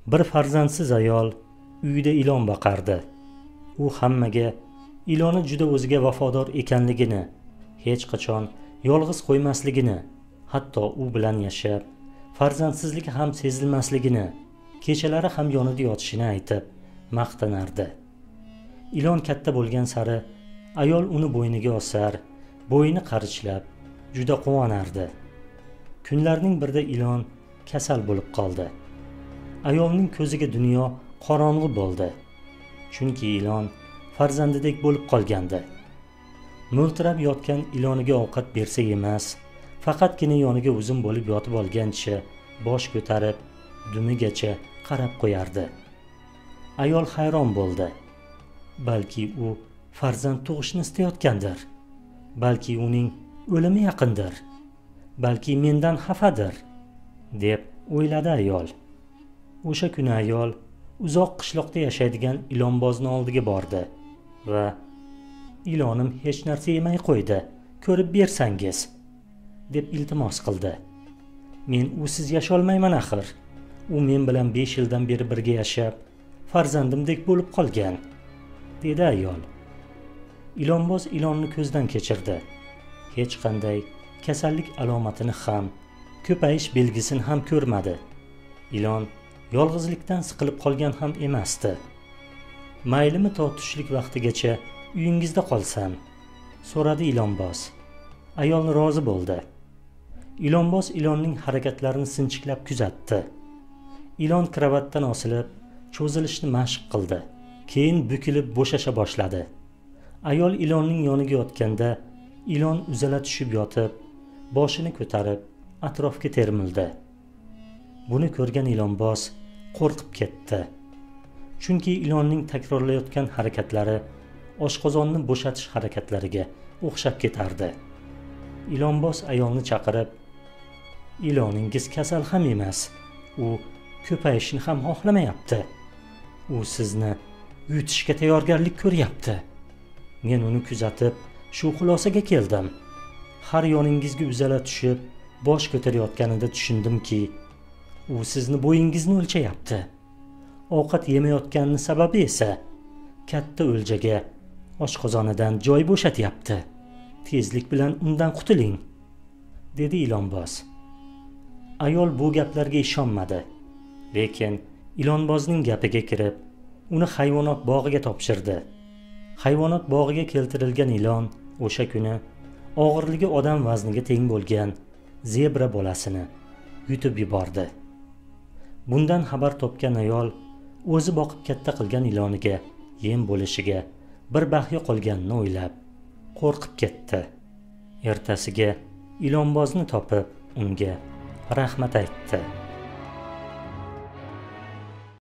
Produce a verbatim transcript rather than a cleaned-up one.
Bir farzandsiz ayol uyida ilon boqardi. U hammaga iloni juda o'ziga vafodor ekanligini, hech qachon yolg'iz qo'ymasligini, hatto u bilan yashab, farzandsizligi ham sezilmasligini, kechalari ham yonida yotishini aytib maqtanardi. Ilon katta bo'lgan sari ayol uni bo'yniga osar, bo'yni qarichlab juda quvonardi. Kunlarning birida ilon kasal bo'lib qoldi. Ayolning ko'ziga dunyo qorong'u bo'ldi. Chunki ilon farzandidek bo'lib qolgandi. Mo'ltirab yotgan iloniga ovqat bersa emas, faqatgina yoniga uzun bo'lib yotib olgancha bosh ko'tarib, dumigacha qarab qo'yardi. Ayol hayron bo'ldi. Balki u farzand tug'ishni istayotgandir. Balki uning o'limi yaqindir. Balki mendan xafadir, deb o'yladi ayol. O'sha kuni ayol uzoq qishloqda yashaydigan ilonbozni oldiga bordi va "Ilonim hech narsa yemay qo'ydi, ko'rib bersangiz", deb iltimos qildi. "Men usiz yasholmayman axir. U men bilan besh yildan beri birga yashab, farzandimdek bo'lib qolgan", dedi ayol. Ilonboz ilonni ko'zdan kechirdi. Hech qanday kasallik alomatini ham, ko'payish belgisini ham ko'rmadi. Ilon yolg'izlikdan siqilib qolgan ham emasdi. "Maylimi to tushlik vaqtigacha uyingizda qolsam?" so'radi ilonboz. Ayol rozi bo'ldi. Ilonboz ilonning harakatlarini sinchiklab kuzatdi. Ilon kravatdan osilib, cho'zilishni mashq qildi. Keyin bukilib bo'shasha boshladi. Ayol ilonning yoniga yotganda, ilon uzala tushib yotib, boshini ko'tarib, atrofga termildi. Buni ko'rgan ilonboz qo'rqib ketdi. Chunki ilonning takrorlayotgan harakatlari oshqozonni bo'shatish harakatlariga o'xshab ketardi. Ilonboz ayolni chaqirib, "Iloningiz kasal ham emas, u ko'payishni ham xohlamayapti. U sizni yutishga tayyorgarlik ko'ryapti. Men uni kuzatib, shu xulosaga keldim. Har yoningizga uzala tushib, bosh ko'tarayotganida tushundimki, u sizni bo'yingizni o'lchayapti. Ovqat yemayotganini sababi esa katta o'ljaga oshqozonidan joy bo'shatyapti. Tezlik bilan undan qutuling", dedi ilonboz. Ayol bu gaplarga ishonmadi, lekin ilonbozning gapiga kirib, uni hayvonot bog'iga topshirdi. Hayvonot bog'iga keltirilgan ilon o'sha kuni og'irligi odam vazniga teng bo'lgan zebra bolasini yutib yubordi. Bundan xabar topgan ayol o'zi boqib katta qilgan iloniga yem bo'lishiga bir baxya qolganini o'ylab qo'rqib ketdi. Ertasiga ilonbozni topib, unga rahmat aytdi.